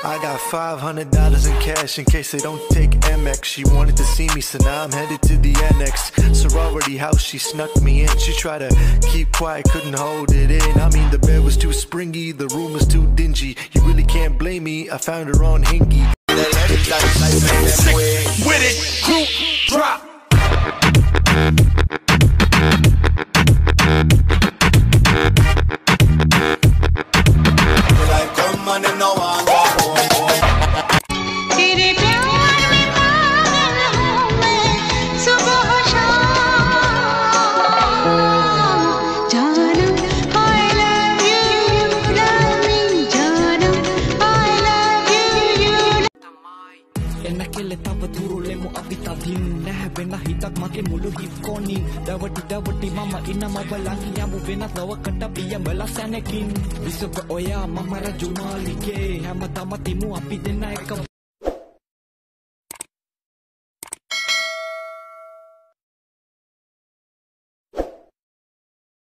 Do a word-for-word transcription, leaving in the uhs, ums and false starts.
I got five hundred dollars in cash in case they don't take M X. She wanted to see me, so now I'm headed to the annex. Sorority house, she snuck me in. She tried to keep quiet, couldn't hold it in. I mean, the bed was too springy, the room was too dingy. You really can't blame me, I found her on Hingy. With it, group drop. Enakele tava turule mu abita din nah bena hitak make mulu hip koni dawati dawati mama ina mabalangi yamu bena tawa kata piya balasanekin bisa oya mama rajumali ke hamadamati mu api denai